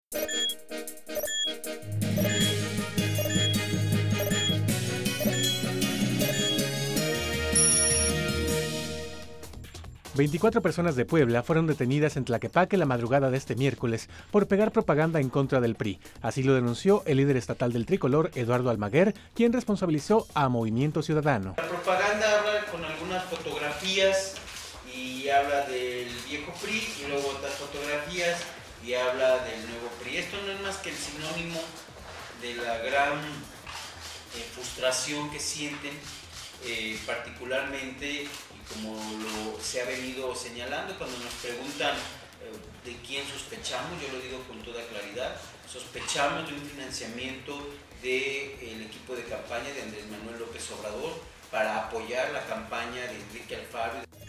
24 personas de Puebla fueron detenidas en Tlaquepaque la madrugada de este miércoles por pegar propaganda en contra del PRI. Así lo denunció el líder estatal del tricolor, Eduardo Almaguer, quien responsabilizó a Movimiento Ciudadano. La propaganda habla con algunas fotografías y habla del viejo PRI y luego otras fotografías y habla del nuevo PRI. Esto no es más que el sinónimo de la gran frustración que sienten particularmente, y como se ha venido señalando cuando nos preguntan de quién sospechamos, yo lo digo con toda claridad, sospechamos de un financiamiento del equipo de campaña de Andrés Manuel López Obrador para apoyar la campaña de Enrique Alfaro.